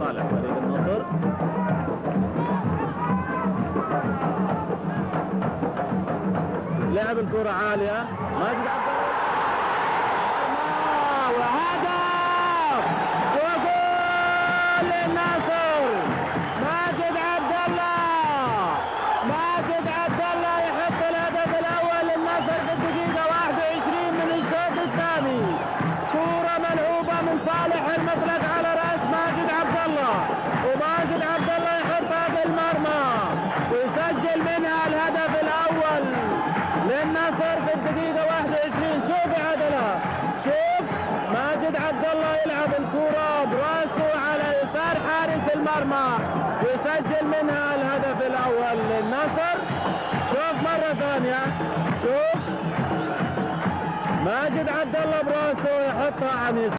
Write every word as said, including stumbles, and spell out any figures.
لصالح فريق النصر. لعب الكرة عالية، ماجد عبد الله وهدف وجول للنصر. ماجد عبد الله ماجد عبد الله يحط الهدف الأول للنصر في الدقيقة واحد وعشرين من الشوط الثاني. كرة ملعوبة من صالح المطلق على رأس ماجد عبد الله، وماجد عبد الله يحطها في المرمى ويسجل منها الهدف الأول للنصر في الدقيقة واحد وعشرين. شوف يا عدلة، شوف ماجد عبد الله يلعب الكرة براسه على يسار حارس المرمى ويسجل منها الهدف الأول للنصر. شوف مرة ثانية، شوف ماجد عبد الله براسه يحطها عن يسار.